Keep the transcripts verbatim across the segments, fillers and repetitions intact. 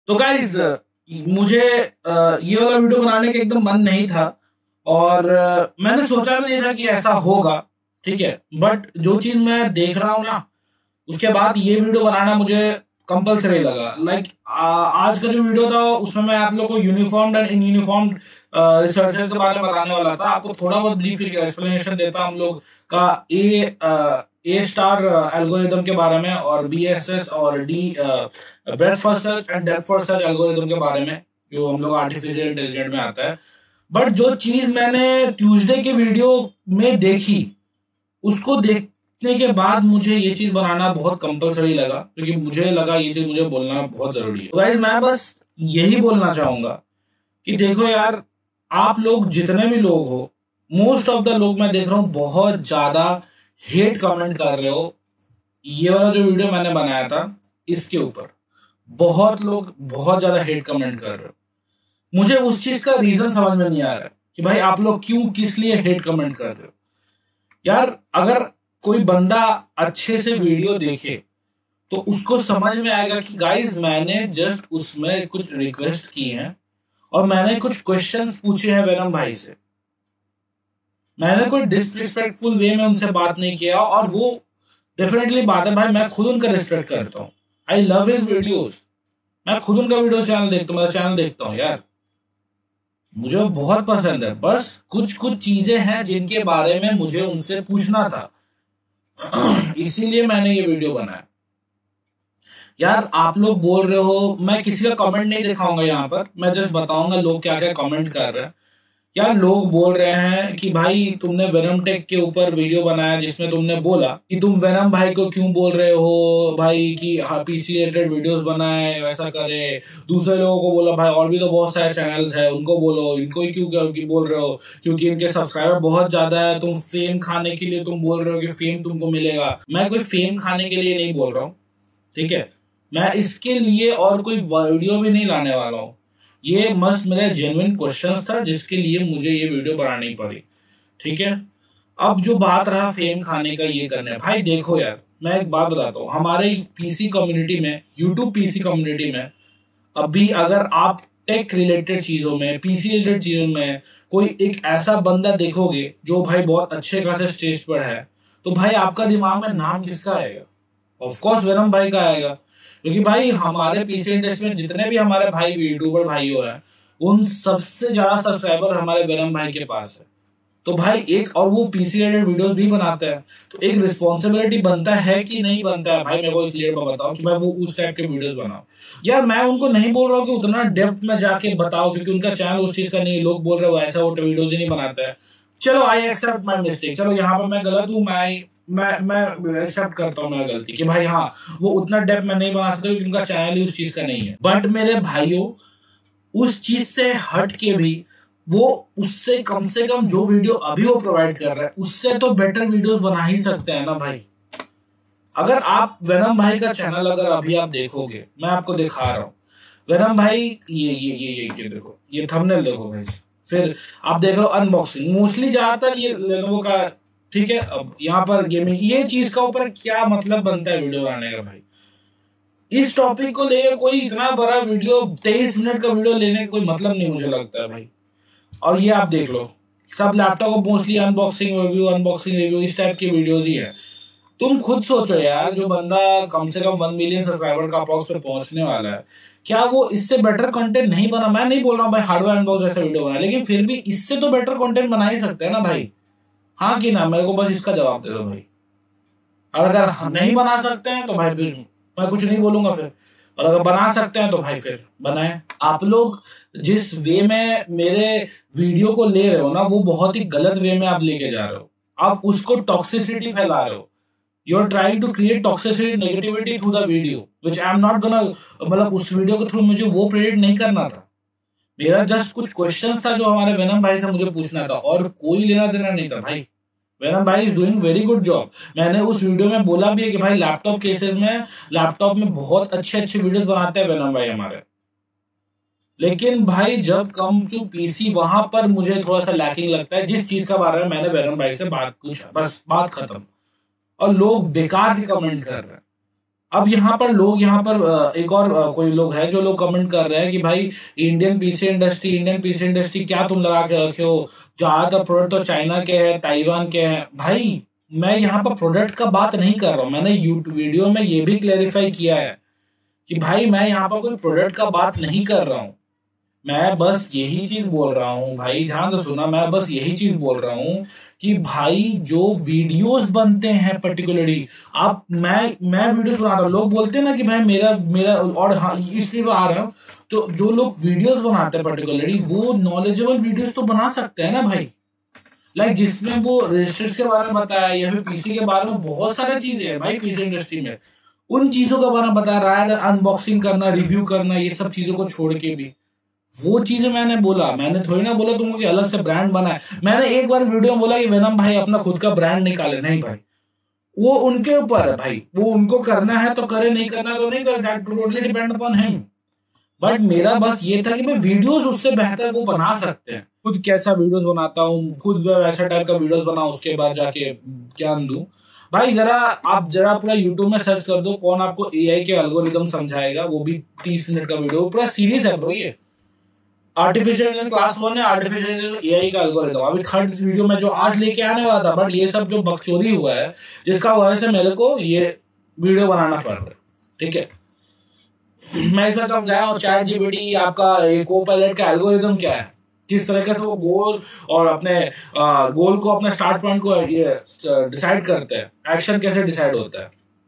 तो गाइज मुझे अ, ये वाला वीडियो बनाने का एकदम मन नहीं था और अ, मैंने सोचा भी नहीं था कि ऐसा होगा। ठीक है, बट जो चीज मैं देख रहा हूँ ना, उसके बाद ये वीडियो बनाना मुझे कंपलसरी लगा। लाइक आज का जो वीडियो था उसमें मैं आप लोग को uniformed and uninformed researchers के बारे में बताने वाला था। आपको थोड़ा बहुत ब्रीफ एक्सप्लेनेशन देता हम लोग का ए ए स्टार एल्गोरिदम के बारे में और बी एस एस और D breadth first search and depth first search algorithm के बारे में, जो हम लोग आर्टिफिशियल इंटेलिजेंस में आता है। बट जो चीज मैंने ट्यूसडे के वीडियो में देखी, उसको देखने के बाद मुझे ये चीज बनाना बहुत कंपलसरी लगा, क्योंकि मुझे लगा ये चीज मुझे बोलना बहुत जरूरी है। गाइस मैं बस यही बोलना चाहूंगा कि देखो यार, आप लोग जितने भी लोग हो, मोस्ट ऑफ द लोग मैं देख रहा हूँ बहुत ज्यादा हेट कमेंट कर रहे हो। ये वाला जो वीडियो मैंने बनाया था इसके ऊपर बहुत लोग बहुत ज्यादा हेट कमेंट कर रहे हो। मुझे उस चीज का रीजन समझ में नहीं आ रहा है कि भाई आप लोग क्यों किस लिए हेट कमेंट कर रहे हो। यार अगर कोई बंदा अच्छे से वीडियो देखे तो उसको समझ में आएगा कि गाइस मैंने जस्ट उसमें कुछ रिक्वेस्ट की है और मैंने कुछ क्वेश्चंस पूछे हैं वेनम भाई से। मैंने कोई डिसरिस्पेक्टफुल वे में उनसे बात नहीं किया, और वो डेफिनेटली बात है भाई, मैं खुद उनका रिस्पेक्ट करता हूँ। आई लव हिज वीडियोस, मैं खुद उनका वीडियो चैनल देखता हूँ, मेरा चैनल देखता हूँ यार, मुझे बहुत पसंद है। बस कुछ कुछ चीजें हैं जिनके बारे में मुझे उनसे पूछना था इसीलिए मैंने ये वीडियो बनाया। यार आप लोग बोल रहे हो, मैं किसी का कमेंट नहीं दिखाऊंगा यहाँ पर, मैं जस्ट बताऊंगा लोग क्या क्या कमेंट कर रहे हैं। यार लोग बोल रहे हैं कि भाई तुमने वेनम टेक के ऊपर वीडियो बनाया जिसमें तुमने बोला कि तुम वेनम भाई को क्यों बोल रहे हो भाई कि पीसी रिलेटेड वीडियोस बनाए, वैसा करे। दूसरे लोगों को बोला भाई और भी तो बहुत सारे चैनल्स है, उनको बोलो, इनको ही क्यों बोल रहे हो क्योंकि इनके सब्सक्राइबर बहुत ज्यादा है, तुम फेम खाने के लिए तुम बोल रहे हो कि फेम तुमको मिलेगा। मैं कोई फेम खाने के लिए नहीं बोल रहा हूँ, ठीक है, मैं इसके लिए और कोई वीडियो भी नहीं लाने वाला हूँ। ये मस्त मेरा जेन्युइन क्वेश्चन था जिसके लिए मुझे ये वीडियो बनानी पड़ी, ठीक है। अब जो बात रहा फेम खाने का, ये करने, भाई देखो यार मैं एक बात बताता हूँ, हमारे पीसी कम्युनिटी में, यूट्यूब पीसी कम्युनिटी में अभी अगर आप टेक रिलेटेड चीजों में, पीसी रिलेटेड चीजों में कोई एक ऐसा बंदा देखोगे जो भाई बहुत अच्छे खासे स्टेज पर है, तो भाई आपका दिमाग में नाम किसका आएगा? ऑफकोर्स वेनम भाई का आएगा, क्योंकि भाई हमारे पीसी इंडस्ट्री में जितने भी हमारे भाई यूट्यूबर भाई हो हैं, उन सबसे ज्यादा सब्सक्राइबर हमारे वेनम भाई के पास है। तो भाई एक, और वो पीसी रिलेटेड वीडियोस भी बनाते हैं, तो एक रिस्पॉन्सिबिलिटी बनता है कि नहीं बनता है भाई, मेरे को क्लियर बताओ कि मैं वो उस टाइप के वीडियोस बनाऊं। यार मैं उनको नहीं बोल रहा हूँ कि उतना डेप्थ में जाके बताओ, क्योंकि उनका चैनल उस चीज का नहीं, लोग बोल रहे हो ऐसा वो वीडियोज ही नहीं बनाता है। चलो आई एक्सेप्ट माई मिस्टेक, चलो यहाँ पर मैं गलत हूँ, मैं मैं मैं एक्सेप्ट करता हूँ मेरा गलती कि भाई हाँ वो उतना डेप्थ में नहीं बना सकते क्योंकि उनका चैनल ही उस चीज का नहीं है। बट मेरे भाइयों, उस चीज से हट के भी वो उससे कम से कम जो वीडियो अभी वो प्रोवाइड कर रहा है उससे तो बेटर वीडियोस बना ही सकते हैं ना भाई। अगर आप वेनम भाई का चैनल अगर अभी आप देखोगे, मैं आपको दिखा रहा हूँ वेनम भाई, ये ये ये ये, ये देखो, ये थंबनेल देखो भाई, फिर आप देख रहे हो अनबॉक्सिंग, मोस्टली ज्यादातर ये लेनोवो का, ठीक है। अब यहाँ पर गेमिंग, ये चीज का ऊपर क्या मतलब बनता है वीडियो बनाने का भाई? इस टॉपिक को लेकर कोई इतना बड़ा वीडियो, तेईस मिनट का वीडियो लेने का कोई मतलब नहीं मुझे लगता है भाई। और ये आप देख लो, सब लैपटॉप को mostly unboxing review unboxing review इस टाइप की वीडियोज ही है। तुम खुद सोचो यार, जो बंदा कम से कम वन मिलियन सब्सक्राइबर का अप्रॉक्स पे पहुंचने वाला है, क्या वो इससे बेटर कंटेंट नहीं बना? मैं नहीं बोल रहा हूँ भाई हार्डवेयर अनबॉक्स जैसा वीडियो बना, लेकिन फिर भी इससे तो बेटर कंटेंट बना ही सकते हैं ना भाई, हाँ कि ना? मेरे को बस इसका जवाब दे दो भाई। और अगर हम नहीं बना सकते हैं तो भाई फिर मैं कुछ नहीं बोलूंगा फिर, और अगर बना सकते हैं तो भाई फिर बनाए। आप लोग जिस वे में मेरे वीडियो को ले रहे हो ना, वो बहुत ही गलत वे में आप लेके जा रहे हो। आप उसको टॉक्सिसिटी फैला रहे हो, you are trying to create toxicity negativity through the video which I am not gonna, मतलब उस वीडियो के थ्रू मुझे वो क्रिएट नहीं करना था। मेरा जस्ट कुछ क्वेश्चंस था जो हमारे वेनम भाई से मुझे पूछना था, और कोई लेना देना नहीं था भाई। वेनम भाई is doing very good job. मैंने उस वीडियो में बोला भी है कि भाई लैपटॉप केसेस में, लैपटॉप में बहुत अच्छे अच्छे वीडियोस बनाते हैं वेनम भाई हमारे। लेकिन भाई जब कम टू पीसी, वहां पर मुझे थोड़ा सा लैकिंग लगता है, जिस चीज का बारे में मैंने वेनम भाई से बात पूछा, बस बात खत्म। और लोग बेकार के कमेंट कर रहे हैं। अब यहाँ पर लोग यहाँ पर एक और कोई लोग है जो लोग कमेंट कर रहे हैं कि भाई Indian PC industry Indian PC industry क्या तुम लगा के रखे हो, ज्यादातर प्रोडक्ट तो चाइना के हैं, ताइवान के हैं। भाई मैं यहाँ पर प्रोडक्ट का बात नहीं कर रहा हूँ, मैंने यूट्यूब वीडियो में ये भी क्लेरिफाई किया है कि भाई मैं यहाँ पर कोई प्रोडक्ट का बात नहीं कर रहा हूँ। मैं बस यही चीज बोल रहा हूँ भाई, ध्यान से सुना, मैं बस यही चीज बोल रहा हूँ कि भाई जो वीडियोस बनते हैं पर्टिकुलरली, आप मैं मैं वीडियोस बना रहा हूँ, लोग बोलते हैं ना कि भाई मेरा मेरा और हाँ इसलिए आ रहा हूँ, तो जो लोग वीडियोस बनाते हैं पर्टिकुलरली वो नॉलेजेबल वीडियोस तो बना सकते हैं ना भाई, लाइक जिसमें वो रजिस्टर्स के बारे में बताया या फिर पीसी के बारे में बहुत सारी चीजें हैं भाई पीसी इंडस्ट्री में, उन चीजों के बारे में बता रहा है, अनबॉक्सिंग करना, रिव्यू करना, ये सब चीजों को छोड़ के भी वो चीजें मैंने बोला। मैंने थोड़ी ना बोला तुमको कि अलग से ब्रांड बना है। मैंने एक बार वीडियो में बोला कि वेनम भाई अपना खुद का ब्रांड निकाले, नहीं भाई वो उनके ऊपर है भाई, वो उनको करना है तो करे, नहीं करना तो नहीं करे, totally depend upon him. But मेरा बस ये था कि मैं वीडियोस उससे बेहतर वो बना सकते हैं, खुद कैसा वीडियोस बनाता हूँ, खुद वैसा टाइप का वीडियोस बनाऊं, उसके बाद जाके ज्ञान दूं। भाई जरा आप जरा पूरा यूट्यूब में सर्च कर दो, कौन आपको एआई के एल्गोरिदम समझाएगा, वो भी तीस मिनट का वीडियो, पूरा सीरीज है ब्रो। ये आर्टिफिशियल इंटेलिजेंस क्लास वन है, आर्टिफिशियल इंटेलिजेंस एआई का एल्गोरिदम, अभी थर्ड वीडियो में जो आज लेके आने वाला था, बट ये सब जो बकचोदी हुआ है जिसका वजह से मेरे को ये वीडियो बनाना पड़ रहा है, ठीक है। मैं इसमें समझाया हूँ चैट जीपीटी आपका को पायलट का एल्गोरिदम क्या है, किस तरीके से वो गोल और अपने आ, गोल को अपने स्टार्ट पॉइंट को डिसाइड करते हैं, एक्शन कैसे डिसाइड होता है।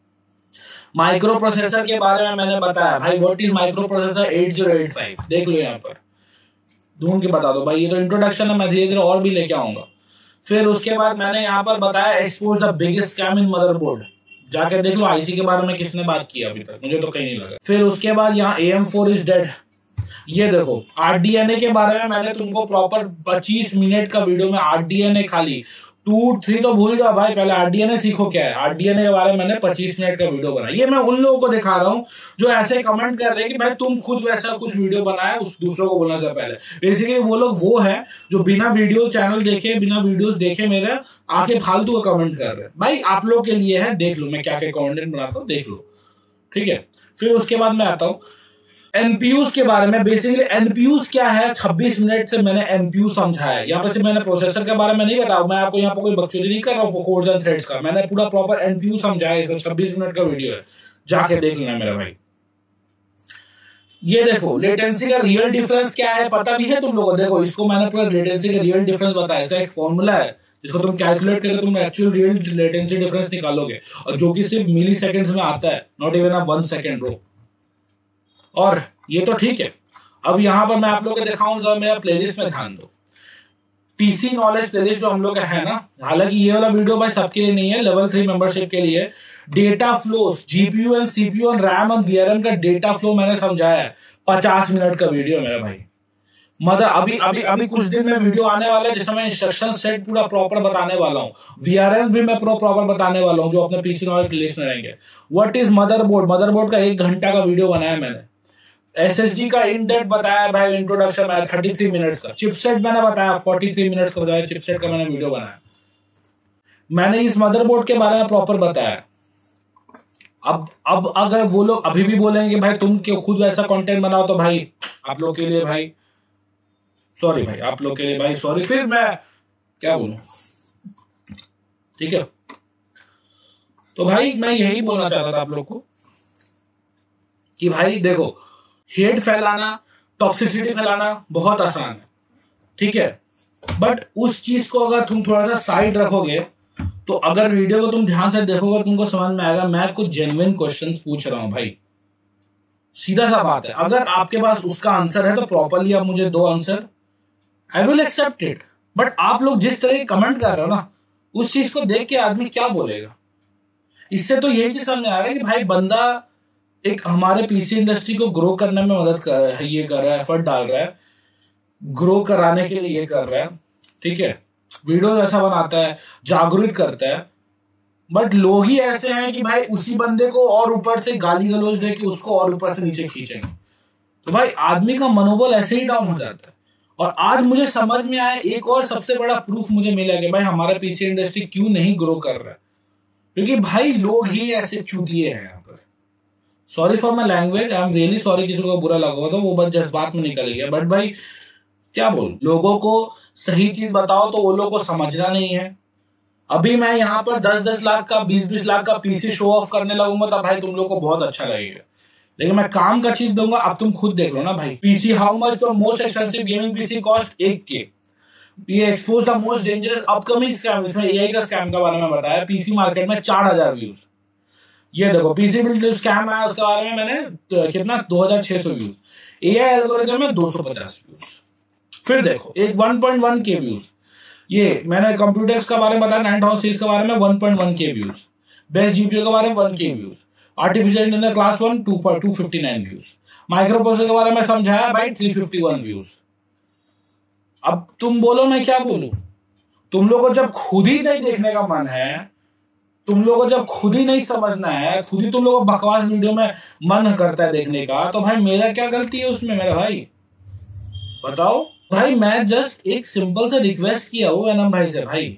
माइक्रो प्रोसेसर के बारे में मैंने बताया भाई, what is microprocessor eight zero eight five, देख लो यहाँ पर ढूंढ के बता दो भाई, ये तो इंट्रोडक्शन है, मैं धीरे धीरे और भी लेके आऊंगा। फिर उसके बाद मैंने यहाँ पर बताया expose the biggest scam in motherboard, जाके देख लो आईसी के बारे में किसने बात की अभी तक, मुझे तो कहीं नहीं लगा। फिर उसके बाद यहाँ A M four is dead, ये देखो आरडीएनए के बारे में मैंने तुमको प्रॉपर पच्चीस मिनट का वीडियो में आरडीएनए खाली टू थ्री तो भूल जाओ भाई, पहले आरडीएनए सीखो क्या है, आरडीएनए के बारे में मैंने पच्चीस मिनट का वीडियो बनाया। ये मैं उन लोगों को दिखा रहा हूँ जो ऐसे कमेंट कर रहे हैं कि भाई तुम खुद वैसा कुछ वीडियो बनाया उस दूसरों को बोलने से पहले। बेसिकली वो लोग वो है जो बिना वीडियो चैनल देखे, बिना वीडियोस देखे मेरे आके फालतू का कमेंट कर रहे हैं। भाई आप लोग के लिए है, देख लो मैं क्या क्या कंटेंट बनाता हूँ, देख लो, ठीक है। फिर उसके बाद मैं आता हूँ एनपीयूज के बारे में। बेसिकली एनपीयूज क्या है, छब्बीस मिनट से मैंने एनपीयू समझाया। यहाँ पे से मैंने प्रोसेसर के बारे में नहीं बताया, मैं आपको यहाँ पे कोई बकचोदी नहीं कर रहा हूँ कोड्स एंड थ्रेड्स का, मैंने पूरा प्रॉपर एनपीयू समझाया। इसमें छब्बीस मिनट का वीडियो है, जाके देख लेना मेरा भाई। ये देखो लेटेंसी का रियल डिफरेंस क्या है पता भी है तुम लोगों को, देखो इसको मैंने पूरा लेटेंसी का रियल डिफरेंस बताया। इसका एक फॉर्मूला है जिसको तुम कैलकुलेट करके तुम एक्चुअल रियल लेटेंसी डिफरेंस निकालोगे, और जो कि सिर्फ मिली सेकेंड्स में आता है, not even a one second bro. और ये तो ठीक है, अब यहां पर मैं आप लोग को दिखाऊं, जरा मेरा प्लेलिस्ट में ध्यान दो। पीसी नॉलेज प्लेलिस्ट जो हम लोग का है ना, हालांकि ये वाला वीडियो भाई सबके लिए नहीं है, लेवल थ्री मेंबरशिप के लिए। Data flows, GPU and CPU and RAM and VRM का डेटा फ्लो मैंने समझाया है, पचास मिनट का वीडियो मेरा भाई। मतलब अभी अभी अभी कुछ दिन में वीडियो आने वाला है जिसमें मैं इंस्ट्रक्शन सेट पूरा प्रॉपर बताने वाला हूँ, वीआरएम भी मैं पूरा प्रॉपर बताने वाला हूँ जो अपने पीसी नॉलेज प्लेलिस्ट में रहेंगे। व्हाट इज मदरबोर्ड, मदरबोर्ड का एक घंटा का वीडियो बनाया मैंने। एसएसडी का इन डेप्थ बताया भाई, इंट्रोडक्शन में थर्टी थ्री मिनट्स का। चिपसेट मैंने बताया फोर्टी थ्री मिनट्स का बताया, चिपसेट का मैंने वीडियो बनाया। मैंने इस मदरबोर्ड के बारे में प्रॉपर बताया। अब अब अगर वो लोग अभी भी बोलेंगे भाई तुम क्यों खुद ऐसा कंटेंट बनाओ, तो भाई आप लोग के लिए भाई सॉरी भाई, आप लोग के लिए भाई सॉरी, फिर मैं क्या बोलूं, ठीक है। तो भाई मैं यही बोलना चाहता था आप लोग को कि भाई देखो, हेट फैलाना, टॉक्सिसिटी फैलाना बहुत आसान है, ठीक है। बट उस चीज को अगर तुम थोड़ा सा साइड रखोगे, तो अगर वीडियो को तुम ध्यान से देखोगे तुमको समझ में आएगा मैं कुछ जेन्युइन क्वेश्चंस पूछ रहा हूं भाई, सीधा सा बात है। अगर आपके पास उसका आंसर है तो प्रॉपरली आप मुझे दो answer, I will accept it. But आप लोग जिस तरह कमेंट कर रहे हो ना, उस चीज को देख के आदमी क्या बोलेगा। इससे तो यही चीज समझ आ रहा है कि भाई बंदा एक हमारे पीसी इंडस्ट्री को ग्रो करने में मदद कर रहा है, ये कर रहा है, एफर्ट डाल रहा है, ग्रो कराने के लिए ये कर रहा है, ठीक है। वीडियो ऐसा बनाता है, जागरूक करता है। बट लोग ही ऐसे हैं कि भाई उसी बंदे को और ऊपर से गाली गलौज दे के उसको और ऊपर से नीचे खींचेंगे। तो भाई आदमी का मनोबल ऐसे ही डाउन हो जाता है। और आज मुझे समझ में आया, एक और सबसे बड़ा प्रूफ मुझे मिला कि भाई हमारा पीसी इंडस्ट्री क्यों नहीं ग्रो कर रहा है, क्योंकि भाई लोग ही ऐसे चूतिए हैं यहाँ पर। Sorry for my language, I am really sorry, किसी को बुरा लगा हो तो वो बस जज्बात में निकल गया। बट भाई क्या बोल, लोगों को सही चीज बताओ तो वो लोगों को समझना नहीं है। अभी मैं यहाँ पर दस दस लाख का बीस बीस लाख का पीसी शो ऑफ करने लगूंगा तो भाई तुम लोग को बहुत अच्छा लगेगा, लेकिन मैं काम का चीज दूंगा। अब तुम खुद देख लो ना भाई, PC how much the most expensive gaming PC cost एक के। ये expose the most dangerous upcoming scam, इसमें एआई का स्कैम के बारे में बताया। पीसी मार्केट में चार हजार व्यूज। ये देखो पीसी बिल्ड स्कैम आया, उसके बारे में मैंने तो कितना दो हजार छह सौ व्यूज। एआई एल्गोरिथम में दो सौ पचास व्यूज। फिर देखो एक वन पॉइंट वन के व्यूज। ये मैंने कंप्यूटर्स का बारे में बताया, नाइन थाउजेंड सीरीज के बारे में वन पॉइंट वन के व्यूज। बेस्ट जीपीयू के बारे में वन के views. Artificial intelligence class one two point two fifty nine views. Microprocessor के बारे में समझाया भाई थ्री फिफ्टी वन व्यूज। अब तुम बोलो मैं क्या बोलूं? तुम लोगों को जब खुद ही नहीं देखने का मन है, तुम लोगों को जब खुद ही नहीं समझना है, खुद ही तुम लोगों को बकवास वीडियो में मन करता है देखने का, तो भाई मेरा क्या गलती है उसमें मेरा भाई? बताओ भाई। मैं जस्ट एक सिंपल सा रिक्वेस्ट किया हूं वेनम भाई से, भाई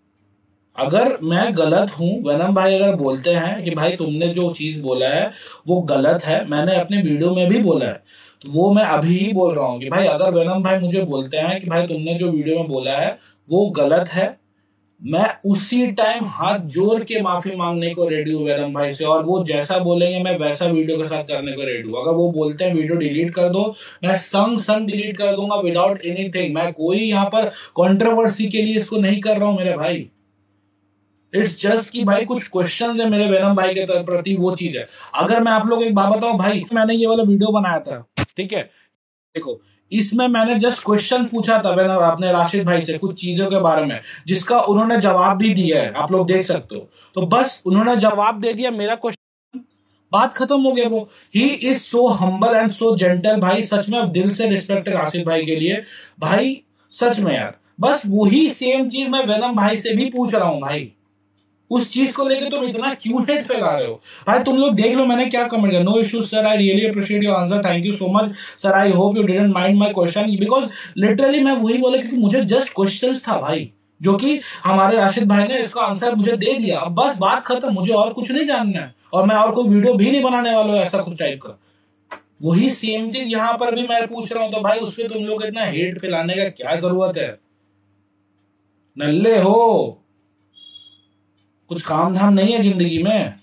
अगर मैं गलत हूं, वेनम भाई अगर बोलते हैं कि भाई तुमने जो चीज बोला है वो गलत है, मैंने अपने वीडियो में भी बोला है, तो वो मैं अभी ही बोल रहा हूं कि भाई अगर वेनम भाई मुझे बोलते हैं कि भाई तुमने जो वीडियो में बोला है वो गलत है, मैं उसी टाइम हाथ जोड़ के माफी मांगने को रेडी हूँ वेनम भाई से, और वो जैसा बोलेंगे मैं वैसा वीडियो के साथ करने को रेडी हूँ। अगर वो बोलते हैं वीडियो डिलीट कर दो, मैं संग संग डिलीट कर दूंगा विदाउट एनीथिंग। मैं कोई यहाँ पर कंट्रोवर्सी के लिए इसको नहीं कर रहा हूँ मेरे भाई। इट्स जस्ट कि भाई कुछ क्वेश्चंस है मेरे वेनम भाई के प्रति, वो चीज है। अगर मैं आप लोग एक बात बताऊं भाई, मैंने ये वाला वीडियो बनाया था, ठीक है, देखो इसमें मैंने जस्ट क्वेश्चन पूछा था वेनम आपने राशिद भाई से कुछ चीजों के बारे में, जिसका उन्होंने जवाब भी दिया है, आप लोग देख सकते हो। तो बस उन्होंने जवाब दे दिया, मेरा क्वेश्चन, बात खत्म हो गया। वो he is so humble and so gentle भाई, सच में दिल से रिस्पेक्ट है राशिद भाई के लिए भाई, सच में यार। बस वही सेम चीज मैं वेनम भाई से भी पूछ रहा हूं भाई, उस चीज को लेके तुम इतना क्यों हेट फैला रहे हो भाई? तुम लोग देख लो मैंने क्या कमेंट किया। No issues sir, I really appreciate your answer, thank you so much sir, I hope you didn't mind my question, because literally मैं वही बोला क्योंकि मुझे जस्ट क्वेश्चंस था भाई, जो कि हमारे राशिद भाई ने इसका आंसर मुझे दे दिया। अब बस बात खत्म, मुझे और कुछ नहीं जानना है, और मैं और कोई वीडियो भी नहीं बनाने वाला हूँ ऐसा कुछ टाइप का। वही सेम चीज यहाँ पर भी मैं पूछ रहा हूँ, तो भाई उस पर तुम लोग इतना हेट फैलाने का क्या जरूरत है? नल्ले हो, कुछ काम धाम नहीं है जिंदगी में?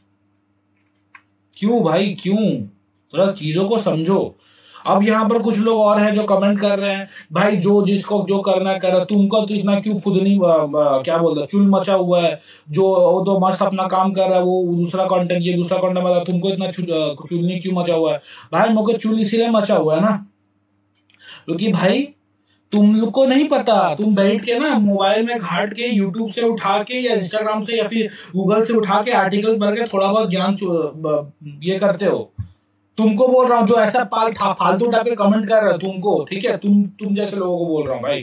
क्यों भाई क्यों? थोड़ा चीजों को समझो। अब यहाँ पर कुछ लोग और हैं जो कमेंट कर रहे हैं भाई जो जिसको जो करना है कर, तुमको तो इतना क्यों खुद नहीं क्या बोलता चुल मचा हुआ है, जो वो तो मस्त अपना काम कर रहा है, वो दूसरा कंटेंट ये दूसरा कंटेंट बता, तुमको इतना चुल नहीं क्यों मचा हुआ है? भाई मुझे चुल इसीलिए मचा हुआ है ना क्योंकि भाई तुम लोग को नहीं पता, तुम बैठ के ना मोबाइल में घाट के यूट्यूब से उठा के या इंस्टाग्राम से या फिर गूगल से उठा के आर्टिकल भर के थोड़ा बहुत ज्ञान ये करते हो। तुमको बोल रहा हूँ जो ऐसा पाल फालतू टाइप के कमेंट कर रहे हो तुमको, ठीक है, तुम तुम जैसे लोगों को बोल रहा हूँ भाई।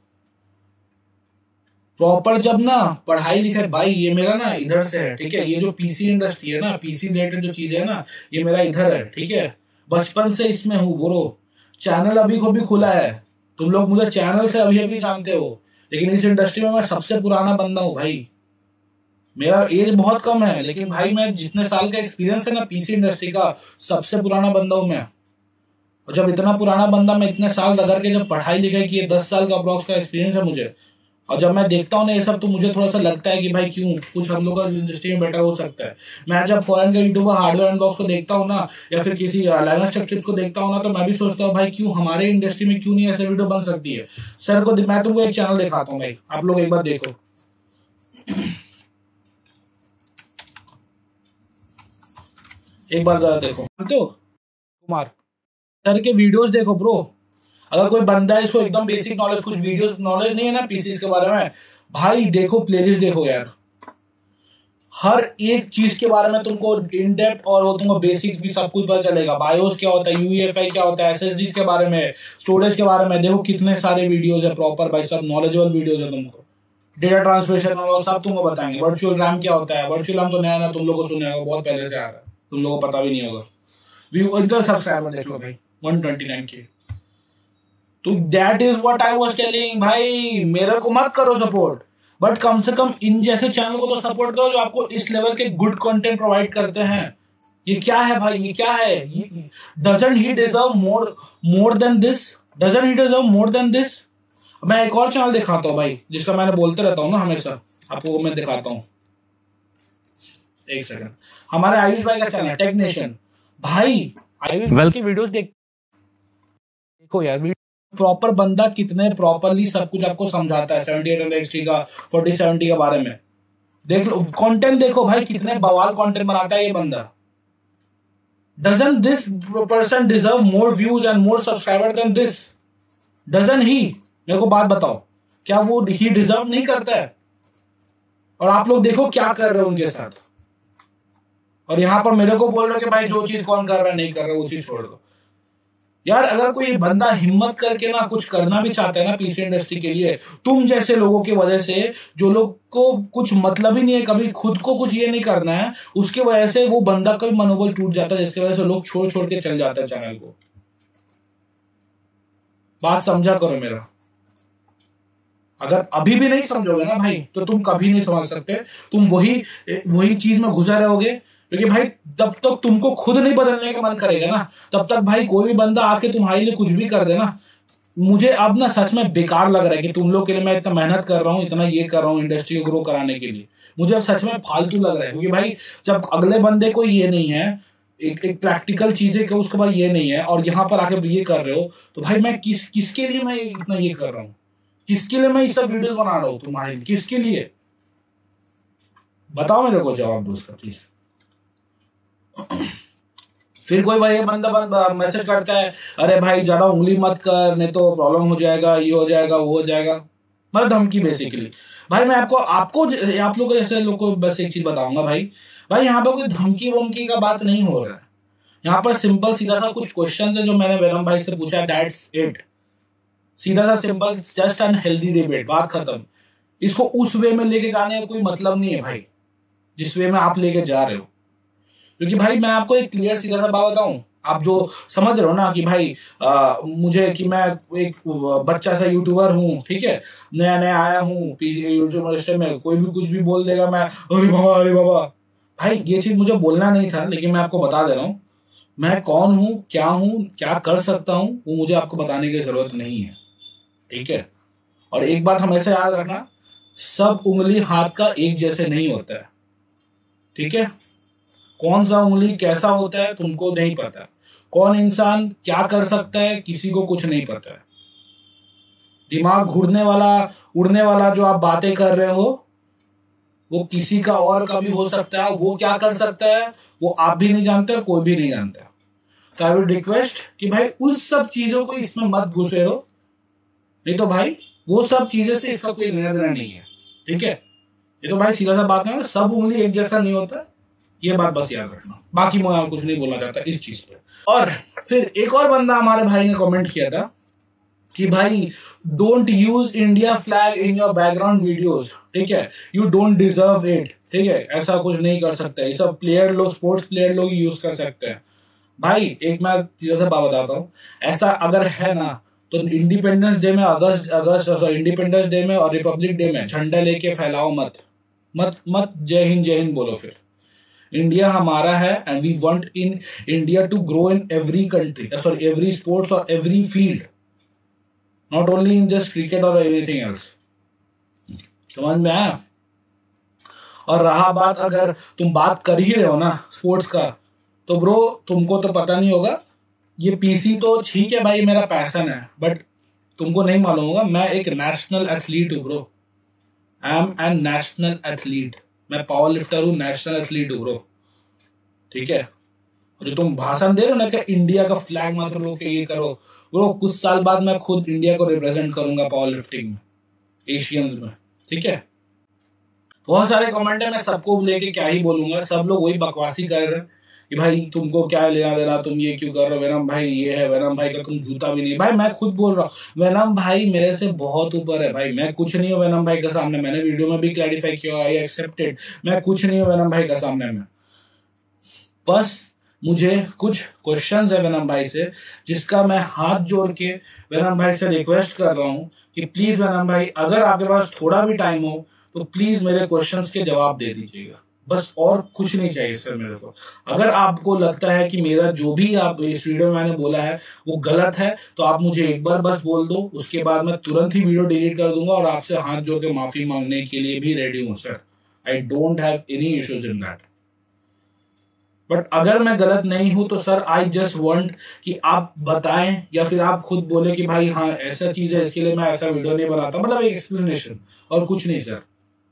प्रॉपर जब ना पढ़ाई लिखाई भाई, ये मेरा ना इधर से है, ठीक है, ये जो पीसी इंडस्ट्री है ना, पीसी रिलेटेड जो चीज है ना, ये मेरा इधर है, ठीक है, बचपन से इसमें हूँ ब्रो। चैनल अभी को भी खुला है, तुम लोग मुझे चैनल से अभी अभी जानते हो, लेकिन इस इंडस्ट्री में मैं सबसे पुराना बंदा हूँ भाई। मेरा एज बहुत कम है, लेकिन भाई मैं जितने साल का एक्सपीरियंस है ना पीसी इंडस्ट्री का, सबसे पुराना बंदा हूँ मैं। और जब इतना पुराना बंदा, मैं इतने साल रगड़ के जब पढ़ाई लिखाई की, दस साल का अप्रॉक्स का एक्सपीरियंस है मुझे, और जब मैं देखता हूँ ना ये सब, तो मुझे थोड़ा सा लगता है कि भाई क्यों कुछ हम लोग का इंडस्ट्री में बेटर हो सकता है। मैं जब फॉरेन के यूट्यूबर हार्डवेयर अनबॉक्स को देखता हूँ ना, या फिर किसी लाइनस स्ट्रक्चर को देखता हूँ ना, तो मैं भी सोचता हूँ भाई क्यों हमारे इंडस्ट्री में क्यों नहीं ऐसे वीडियो बन सकती है। सर को मैं तुमको एक चैनल दिखाता हूँ भाई, आप लोग एक बार देखो। एक बार जरा देखो, तो कुमार सर के वीडियोस देखो ब्रो। अगर कोई बंदा है इसको एकदम बेसिक नॉलेज, कुछ वीडियोस नॉलेज नहीं है ना पीसी के बारे में, भाई देखो प्लेलिस्ट देखो यार, हर एक चीज के बारे में तुमको इन डेप्थ और वो तुमको बेसिक्स भी सब कुछ पता चलेगा। बायोस क्या होता है, यूईएफआई क्या होता है, एसएसडी के बारे में, स्टोरेज के बारे में, देखो कितने सारे वीडियोज है प्रॉपर भाई, सब नॉलेजेबल वीडियोज है। तुमको डेटा ट्रांसमिशन और सब तुमको बताएंगे। वर्चुअल रैम क्या होता है, वर्चुअल रैम तो नया ना तुम लोग को सुने होगा, बहुत पहले से आ रहा है, तुम लोगों को पता भी नहीं होगा। व्यू इनका सब्सक्राइबर देख लो भाई, वन ट्वेंटी नाइन के। तो that is what I was telling भाई, मेरे को मत करो सपोर्ट, बट कम से कम इन जैसे चैनल को तो सपोर्ट करो जो आपको इस लेवल के गुड कंटेंट प्रोवाइड करते हैं। ये क्या है भाई, ये क्या है? Doesn't he deserve more more than this? Doesn't he deserve more than this? मैं एक और चैनल दिखाता हूँ भाई, जिसका मैंने बोलते रहता हूँ ना हमेशा, आपको वो मैं दिखाता हूँ। एक सेकंड, हमारे आयुष भाई का चैनल टेक नेशन। भाई आयुष वेल की वीडियोस देख देखो यार, प्रॉपर बंदा कितने प्रॉपरली सब कुछ आपको समझाता है सेवेंटी एट एक्सटी का, फोर्टी सेवेंटी के बारे में। देख लो कंटेंट, देखो भाई कितने बवाल कंटेंट बनाता है ये बंदा। Doesn't this person deserve more views and more subscriber than this? Doesn't he? मेरे को बात बताओ, क्या वो ही डिजर्व नहीं करता है? और आप लोग देखो क्या कर रहे हो उनके साथ, और यहां पर मेरे को बोल रहे हो कि भाई जो चीज कौन कर रहा है नहीं कर रहा है वो चीज छोड़ दो। यार अगर कोई बंदा हिम्मत करके ना कुछ करना भी चाहता है ना पीसी इंडस्ट्री के लिए, तुम जैसे लोगों की वजह से, जो लोग को कुछ मतलब ही नहीं है, कभी खुद को कुछ ये नहीं करना है, उसके वजह से वो बंदा का मनोबल टूट जाता है, जिसकी वजह से लोग छोड़ छोड़ के चल जाते हैं चैनल को। बात समझा करो मेरा। अगर अभी भी नहीं समझोगे ना भाई तो तुम कभी नहीं समझ सकते। तुम वही वही चीज में घुसा रहोगे, क्योंकि भाई तब तक तुमको खुद नहीं बदलने का मन करेगा ना, तब तक भाई कोई भी बंदा आके तुम्हारे लिए कुछ भी कर देना। मुझे अब ना सच में बेकार लग रहा है कि तुम लोग के लिए मैं इतना मेहनत कर रहा हूँ, इतना ये कर रहा हूँ इंडस्ट्री को ग्रो कराने के लिए, मुझे अब सच में फालतू लग रहा है। क्योंकि भाई जब अगले बंदे को ये नहीं है, एक एक प्रैक्टिकल चीजें के उसके बाद ये नहीं है, और यहाँ पर आके ये कर रहे हो, तो भाई मैं किस किसके लिए मैं इतना ये कर रहा हूँ, किसके लिए मैं ये सब वीडियोस बना रहा हूँ तुम्हारे लिए, किसके लिए? बताओ मेरे को, जवाब दो उसका प्लीज। फिर कोई भाई बंदा बंदा मैसेज करता है, अरे भाई ज्यादा उंगली मत कर नहीं तो प्रॉब्लम हो जाएगा, ये हो जाएगा वो हो जाएगा, मतलब धमकी बेसिकली। भाई मैं आपको आपको आप लोग जैसे लोग को बस एक चीज बताऊंगा भाई, भाई यहाँ पर कोई धमकी वमकी का बात नहीं हो रहा है। यहाँ पर सिंपल सीधा सा कुछ क्वेश्चन है जो मैंने वेनम भाई से पूछा, दैट्स इट। सीधा सा simple, just an healthy debate, बात खत्म। इसको उस वे में लेके जाने का कोई मतलब नहीं है भाई, जिस वे में आप लेके जा रहे हो। क्योंकि भाई मैं आपको एक क्लियर सीधा सा बात बताऊं, आप जो समझ रहे हो ना कि भाई आ, मुझे कि मैं एक बच्चा सा यूट्यूबर हूँ, ठीक है, नया नया आया हूँ यूट्यूब इंडस्ट्री में, कोई भी कुछ भी बोल देगा मैं अरे बाबा अरे बाबा। भाई ये चीज मुझे बोलना नहीं था, लेकिन मैं आपको बता दे रहा हूँ मैं कौन हूँ, क्या हूँ, क्या कर सकता हूँ, वो मुझे आपको बताने की जरूरत नहीं है, ठीक है। और एक बात हमेशा याद रखना, सब उंगली हाथ का एक जैसे नहीं होता है, ठीक है। कौन सा उंगली कैसा होता है तुमको नहीं पता, कौन इंसान क्या कर सकता है किसी को कुछ नहीं पता है। दिमाग घूरने वाला उड़ने वाला जो आप बातें कर रहे हो वो किसी का और का भी हो सकता है, वो क्या कर सकता है वो आप भी नहीं जानते, कोई भी नहीं जानता। तो आई वुड रिक्वेस्ट कि भाई उस सब चीजों को इसमें मत घुसे हो, नहीं तो भाई वो सब चीजें से इसका कोई लेना देना नहीं है, ठीक है। ये तो भाई सीधा सा बात है, सब उंगली एक जैसा नहीं होता, ये बात बस याद रखना। बाकी मैं कुछ नहीं बोलना चाहता इस चीज पे। और फिर एक और बंदा हमारे भाई ने कमेंट किया था कि भाई don't use India flag in your background videos, ठीक है, यू डोंट डिजर्व इट, ठीक है, ऐसा कुछ नहीं कर सकते, ये सब प्लेयर लोग, स्पोर्ट्स प्लेयर लोग यूज कर सकते हैं। भाई एक मैं सीधा सा बात बताता हूँ, ऐसा अगर है ना तो इंडिपेंडेंस डे में, अगस्त अगस्त इंडिपेंडेंस डे में और रिपब्लिक डे में झंडा लेके फैलाओ मत मत मत जय हिंद जय हिंद बोलो। फिर इंडिया हमारा है and we want in India to grow in every country, sorry every sports और every field, not only in just cricket और एवरीथिंग एल्स। समझ में आया? और रहा बात, अगर तुम बात कर ही रहे हो ना स्पोर्ट्स का, तो ब्रो तुमको तो पता नहीं होगा, ये पीसी तो ठीक है भाई मेरा पैशन है, बट तुमको नहीं मालूम होगा मैं एक नेशनल एथलीट हूँ bro. I am an national athlete, मैं पावर लिफ्टर हूँ, नेशनल एथलीट हूँ ब्रो, ठीक है। और जो तुम भाषण दे रहे हो ना कि इंडिया का फ्लैग मत लो कि ये करो, ब्रो कुछ साल बाद मैं खुद इंडिया को रिप्रेजेंट करूंगा पावर लिफ्टिंग में, एशियंस में, ठीक है। बहुत सारे कमेंट है, मैं सबको लेके क्या ही बोलूंगा, सब लोग वही बकवासी कर रहे हैं कि भाई तुमको क्या लेना देना, तुम ये क्यों कर रहे हो, वेनम भाई ये है, वेनम भाई का तुम जूता भी नहीं। भाई मैं खुद बोल रहा हूँ वेनम भाई मेरे से बहुत ऊपर है भाई, मैं कुछ नहीं हूँ वेनम भाई के सामने, मैंने वीडियो में भी क्लैरिफाई किया, आई एक्सेप्टेड, मैं कुछ नहीं हूँ वेनम भाई के सामने में। बस मुझे कुछ क्वेश्चंस है वेनम भाई से, जिसका मैं हाथ जोड़ के वेनम भाई से रिक्वेस्ट कर रहा हूँ कि प्लीज वेनम भाई अगर आपके पास थोड़ा भी टाइम हो तो प्लीज मेरे क्वेश्चंस के जवाब दे दीजिएगा, बस, और कुछ नहीं चाहिए सर मेरे को। अगर आपको लगता है कि मेरा जो भी आप इस वीडियो में मैंने बोला है वो गलत है तो आप मुझे एक बार बस बोल दो, उसके बाद मैं तुरंत ही वीडियो डिलीट कर दूंगा और आपसे हाथ जोड़ के माफी मांगने के लिए भी रेडी हूं sir. I don't have any issues in that. But अगर मैं गलत नहीं हूं तो सर आई जस्ट वांट कि आप बताएं या फिर आप खुद बोले कि भाई हाँ ऐसा चीज है, इसके लिए मैं ऐसा वीडियो नहीं बनाता, मतलब एक एक्सप्लेनेशन और कुछ नहीं सर।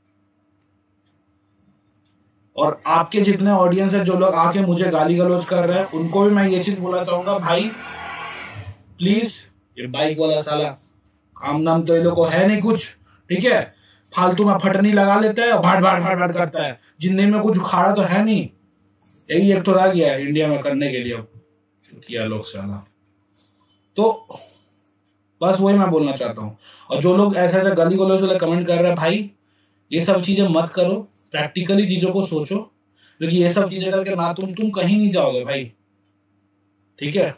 और आपके जितने ऑडियंस है जो लोग आके मुझे गाली गलौज कर रहे हैं उनको भी मैं ये चीज बोलना चाहूंगा, भाई प्लीज, ये बाइक वाला साला काम नाम तो ये लोग को है नहीं कुछ, ठीक है, फालतू में फटनी लगा लेता है और भाट भाट भाट भाट करता है, जिंदगी में कुछ उखाड़ा तो है नहीं। यही एक तो रह गया है इंडिया में करने के लिए अब किया लोग साला। तो बस वही मैं बोलना चाहता हूँ। और जो लोग ऐसे ऐसे गाली गलौज वाले कमेंट कर रहे हैं, भाई ये सब चीजें मत करो, प्रैक्टिकली चीजों को सोचो, क्योंकि ये सब चीजें करके ना तुम तुम कहीं नहीं जाओगे भाई, ठीक है।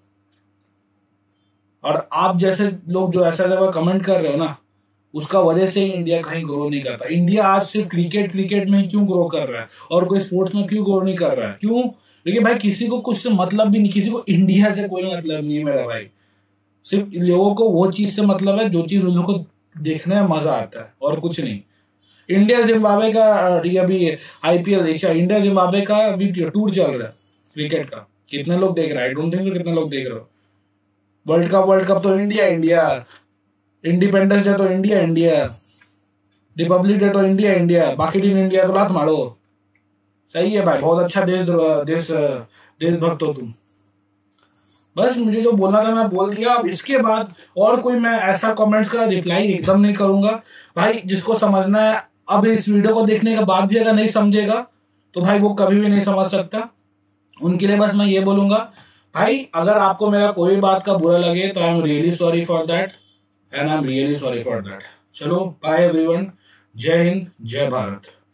और आप जैसे लोग जो ऐसा ऐसा कमेंट कर रहे हो ना, उसका वजह से ही इंडिया कहीं ग्रो नहीं करता। इंडिया आज सिर्फ क्रिकेट क्रिकेट में ही क्यों ग्रो कर रहा है और कोई स्पोर्ट्स में क्यों ग्रो नहीं कर रहा है? क्यों? क्योंकि भाई किसी को कुछ से मतलब भी नहीं, किसी को इंडिया से कोई मतलब नहीं है मेरा भाई। सिर्फ लोगों को वो चीज से मतलब है जो चीज उन लोगों को देखने में मजा आता है और कुछ नहीं। इंडिया जिम्बाब्वे का अभी आईपीएल एशिया इंडिया जिम्बाब्वे का अभी टूर चल रहा है क्रिकेट का, कितने लोग देख रहे हैं? आई डोंट थिंक कितने लोग देख रहे हो। वर्ल्ड कप वर्ल्ड कप तो इंडिया इंडिया, इंडिपेंडेंस डे तो इंडिया इंडिया, रिपब्लिक डे तो इंडिया इंडिया, बाकी दिन इंडिया को लात मारो। सही है भाई, बहुत अच्छा देश देश देशभक्त हो तुम। बस मुझे जो बोलना था मैं बोल दिया। अब इसके बाद और कोई मैं ऐसा कमेंट्स का रिप्लाई एकदम नहीं करूंगा भाई। जिसको समझना है अब इस वीडियो को देखने के बाद भी अगर नहीं समझेगा तो भाई वो कभी भी नहीं समझ सकता। उनके लिए बस मैं ये बोलूंगा, भाई अगर आपको मेरा कोई बात का बुरा लगे तो I am really sorry for that and I am really sorry for that. चलो बाय एवरीवन, जय हिंद, जय भारत।